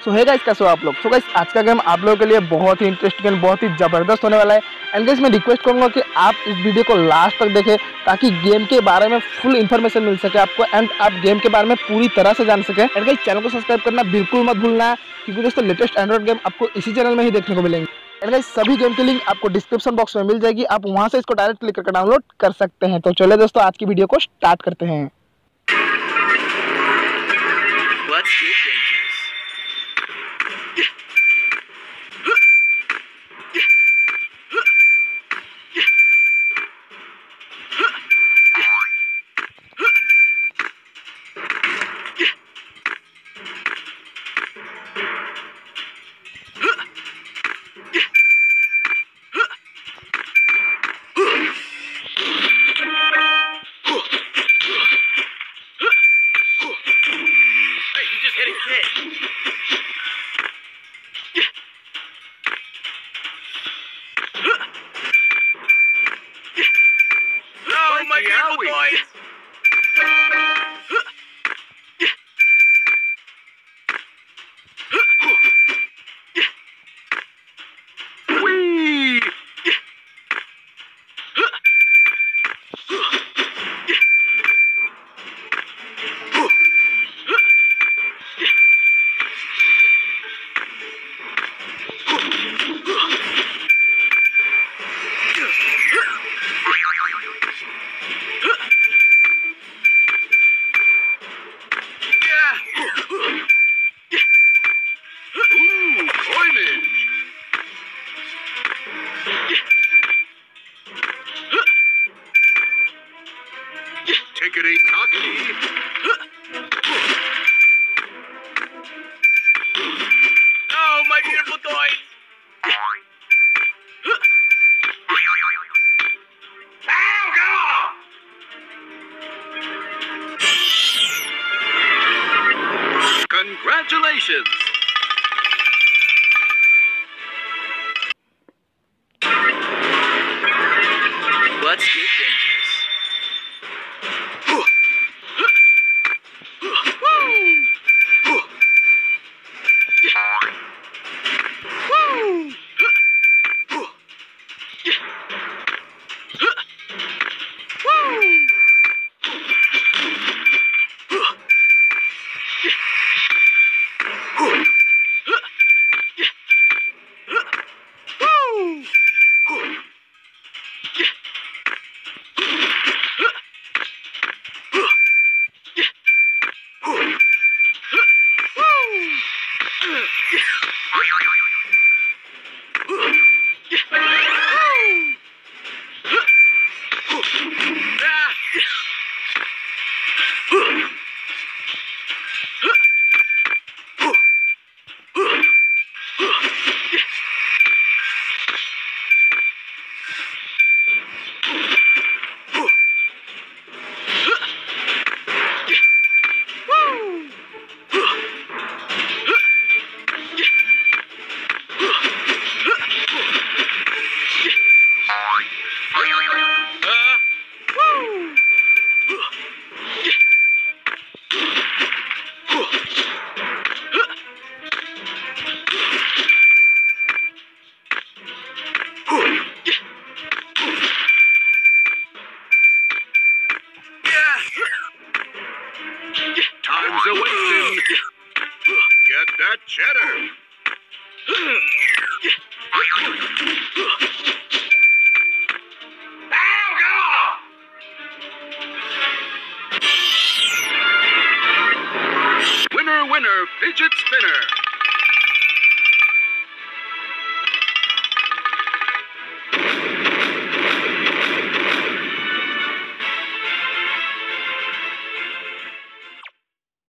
सो है गाइस, कैसे हो आप लोग। सो गाइस, आज का गेम आप लोगों के लिए बहुत ही इंटरेस्टिंग एंड बहुत ही ज़बरदस्त होने वाला है। एंड गाइस, मैं रिक्वेस्ट करूंगा कि आप इस वीडियो को लास्ट तक देखें ताकि गेम के बारे में फुल इन्फॉर्मेशन मिल सके आपको एंड आप गेम के बारे में पूरी तरह से जान सके। एंड गाइस, चैनल को सब्सक्राइब करना बिल्कुल मत भूलना, क्योंकि दोस्तों लेटेस्ट एंड्रॉइड गेम आपको इसी चैनल में ही देखने को मिलेंगे। एंड गाइस, सभी गेम की लिंक आपको डिस्क्रिप्शन बॉक्स में मिल जाएगी, आप वहां से इसको डायरेक्ट क्लिक करके डाउनलोड कर सकते हैं। तो चलिए दोस्तों, आज की वीडियो को स्टार्ट करते हैं। Oh, my beautiful toys! Congratulations! Let's get dangerous. Time's a-wasting. Get that cheddar. Winner, winner, fidget spinner.